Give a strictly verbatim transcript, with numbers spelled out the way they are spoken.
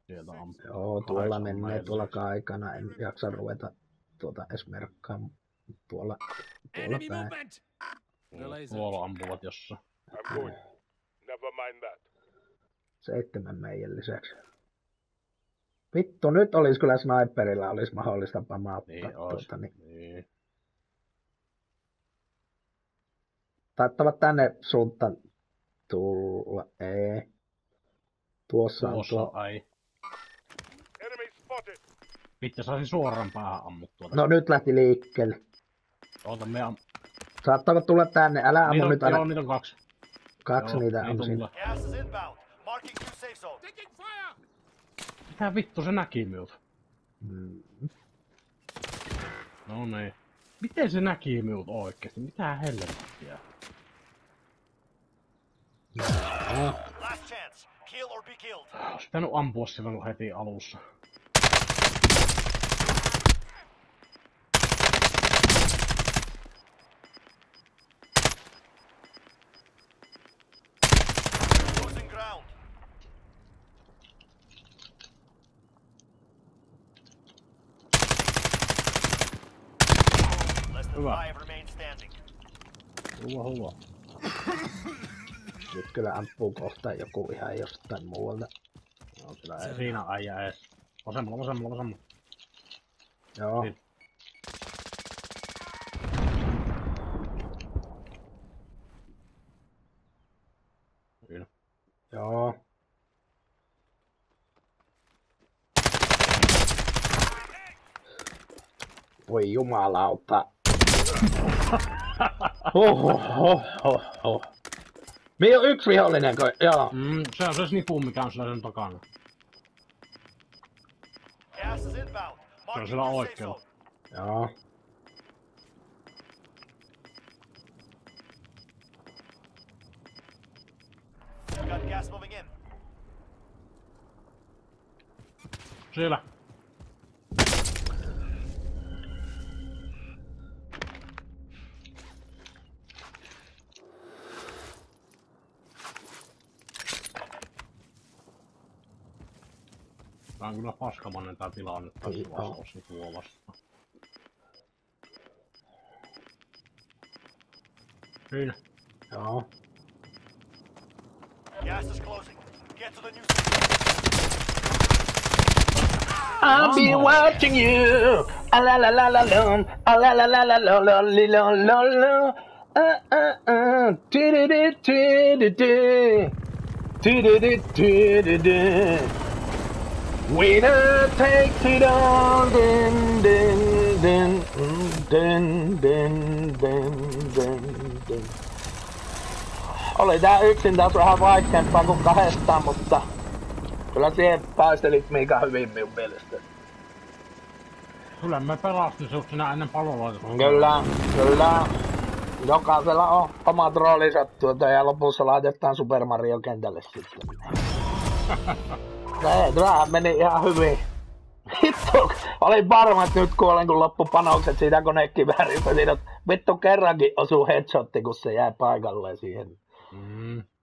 Sieltä ampuu. Joo, tuolla menee tuolla aikana. En jaksa ruveta tuota edes merkkaamaan. Tuolla, tuolla päin. Tuolla ampuvat jossain. Seitsemän meidän lisäksi. Vittu, nyt olisi kyllä sniperilla olisi mahdollista pamauttaa. Niin tuota, niin. niin. Taittavat tänne suuntaan tulla. Ei. Tuossa, Tuossa on tuo. ai. Vittu, saisin suoraan päähän ammuttua. No nyt lähti liikkeelle. Oota, me am... Saattavat tulla tänne, älä ammu nyt aina. Joo, niitä on kaksi. Kaksi joo, niitä niitä on siinä. Mitä vittu se näki minut? Mm. No niin. Miten se näki minut oikeesti? Mitä helvettiä? No. Olisi pitänyt ampua silloin heti alussa. Hyvä. Hyvä, hyvä. Nyt kyllä ampuu kohta joku ihan jostain muualta. No, kyllä ei siinä äijä ees. Vasemmalla, vasemmalla, vasemmalla. Joo. Niin. Siinä. Joo. Voi jumalauta. Oho, oho, oho. Mie on yksi vihollinen, kun... Joo. Mm, se on se snipu, mikä on sillä sen takana. Se on sillä oikealla. Joo. Siellä. Tää on kyllä paskamainen tää tilanne tässä vastaus tuo vastaan. Siinä. Joo. Gas is closing. Get to the new I'll be watching you. A la la la la la. A la la la la la la la la la. Uh uh uh. Do do do do do do. Do do do do do do. Winner takes it all. Dun dun dun dun dun dun dun dun. Oli tää yksin taas vähän vaikeampaa kuin kahdestaan, mutta kyllä siihen taistelit Miika hyvin minun mielestä. Kyllä me pelastin sut sinä ennen palolaitosta. Kyllä, kyllä. Jokaisella on omat roolinsa tuota ja lopussa laitetaan Super Mario kentälle sitten. Ei, tämähän meni ihan hyvin. Vittu, olin varma, että nyt kuolen kun loppu panokset siitä konekivääristä. Vittu kerrankin osuu headshotti, kun se jäi paikalleen siihen. Mm.